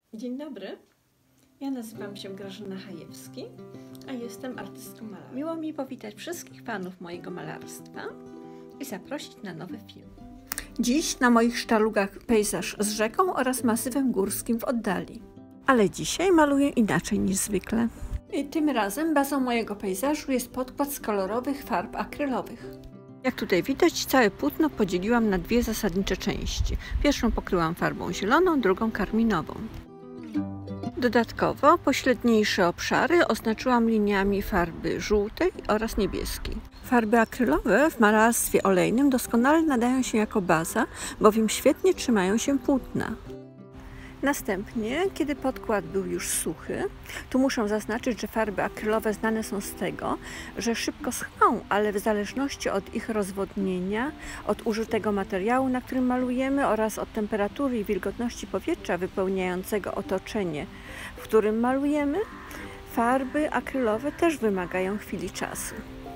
Dzień dobry, ja nazywam się Grażyna Chajewski, a jestem artystką malarską. Miło mi powitać wszystkich fanów mojego malarstwa i zaprosić na nowy film. Dziś na moich sztalugach pejzaż z rzeką oraz masywem górskim w oddali. Ale dzisiaj maluję inaczej niż zwykle. I tym razem bazą mojego pejzażu jest podkład z kolorowych farb akrylowych. Jak tutaj widać, całe płótno podzieliłam na dwie zasadnicze części. Pierwszą pokryłam farbą zieloną, drugą karminową. Dodatkowo pośredniejsze obszary oznaczyłam liniami farby żółtej oraz niebieskiej. Farby akrylowe w malarstwie olejnym doskonale nadają się jako baza, bowiem świetnie trzymają się płótna. Następnie, kiedy podkład był już suchy, tu muszę zaznaczyć, że farby akrylowe znane są z tego, że szybko schną, ale w zależności od ich rozwodnienia, od użytego materiału, na którym malujemy oraz od temperatury i wilgotności powietrza wypełniającego otoczenie, w którym malujemy, farby akrylowe też wymagają chwili czasu.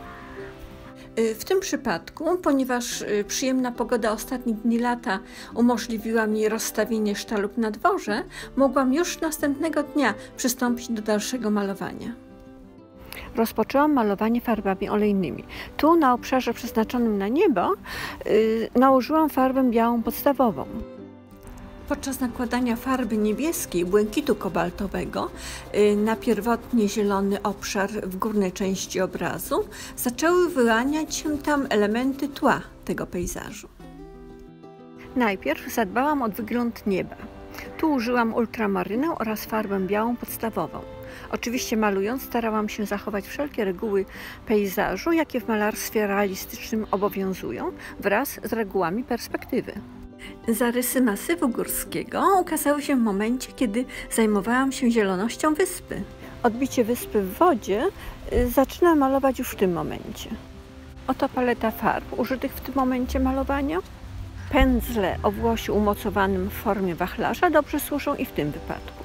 W tym przypadku, ponieważ przyjemna pogoda ostatnich dni lata umożliwiła mi rozstawienie sztalug na dworze, mogłam już następnego dnia przystąpić do dalszego malowania. Rozpoczęłam malowanie farbami olejnymi. Tu na obszarze przeznaczonym na niebo nałożyłam farbę białą podstawową. Podczas nakładania farby niebieskiej, błękitu kobaltowego na pierwotnie zielony obszar w górnej części obrazu zaczęły wyłaniać się tam elementy tła tego pejzażu. Najpierw zadbałam o wygląd nieba. Tu użyłam ultramarynę oraz farbę białą podstawową. Oczywiście malując starałam się zachować wszelkie reguły pejzażu, jakie w malarstwie realistycznym obowiązują, wraz z regułami perspektywy. Zarysy masywu górskiego ukazały się w momencie, kiedy zajmowałam się zielonością wyspy. Odbicie wyspy w wodzie zaczynam malować już w tym momencie. Oto paleta farb użytych w tym momencie malowania. Pędzle o włosiu umocowanym w formie wachlarza dobrze służą i w tym wypadku.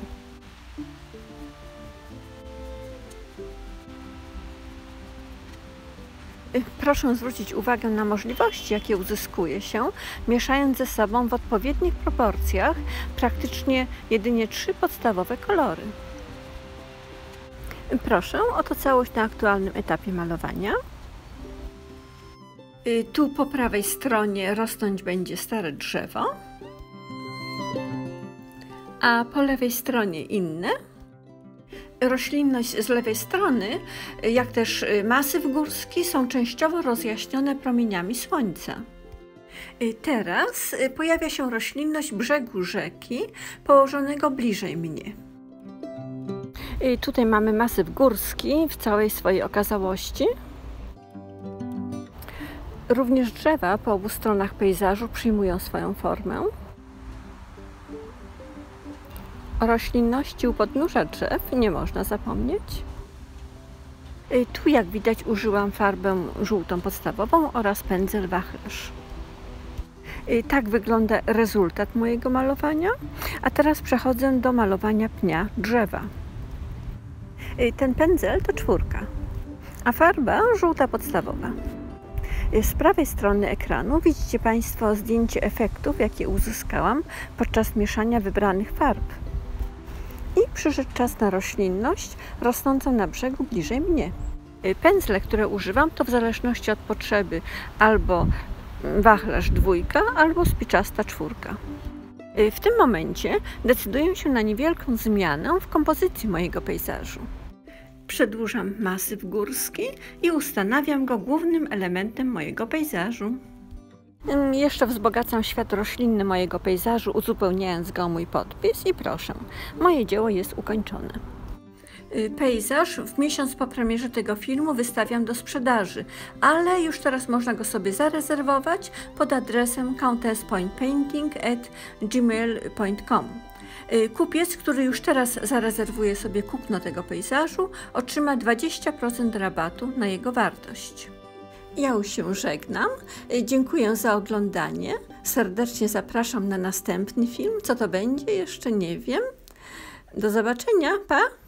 Proszę zwrócić uwagę na możliwości, jakie uzyskuje się, mieszając ze sobą w odpowiednich proporcjach praktycznie jedynie 3 podstawowe kolory. Proszę, oto całość na aktualnym etapie malowania. Tu po prawej stronie rosnąć będzie stare drzewo, a po lewej stronie inne. Roślinność z lewej strony, jak też masyw górski są częściowo rozjaśnione promieniami słońca. Teraz pojawia się roślinność brzegu rzeki położonego bliżej mnie. Tutaj mamy masyw górski w całej swojej okazałości. Również drzewa po obu stronach pejzażu przyjmują swoją formę. O roślinności u podnóża drzew nie można zapomnieć. Tu, jak widać, użyłam farbę żółtą podstawową oraz pędzel wachlarz. Tak wygląda rezultat mojego malowania, a teraz przechodzę do malowania pnia drzewa. Ten pędzel to 4, a farba żółta podstawowa. Z prawej strony ekranu widzicie Państwo zdjęcie efektów, jakie uzyskałam podczas mieszania wybranych farb. I przyszedł czas na roślinność rosnącą na brzegu bliżej mnie. Pędzle, które używam, to w zależności od potrzeby albo wachlarz 2, albo spiczasta 4. W tym momencie decyduję się na niewielką zmianę w kompozycji mojego pejzażu. Przedłużam masyw górski i ustanawiam go głównym elementem mojego pejzażu. Jeszcze wzbogacam świat roślinny mojego pejzażu, uzupełniając go o mój podpis i proszę, moje dzieło jest ukończone. Pejzaż w miesiąc po premierze tego filmu wystawiam do sprzedaży, ale już teraz można go sobie zarezerwować pod adresem countesspointpainting@gmail.com. Kupiec, który już teraz zarezerwuje sobie kupno tego pejzażu, otrzyma 20% rabatu na jego wartość. Ja już się żegnam, dziękuję za oglądanie, serdecznie zapraszam na następny film, co to będzie jeszcze nie wiem. Do zobaczenia, pa!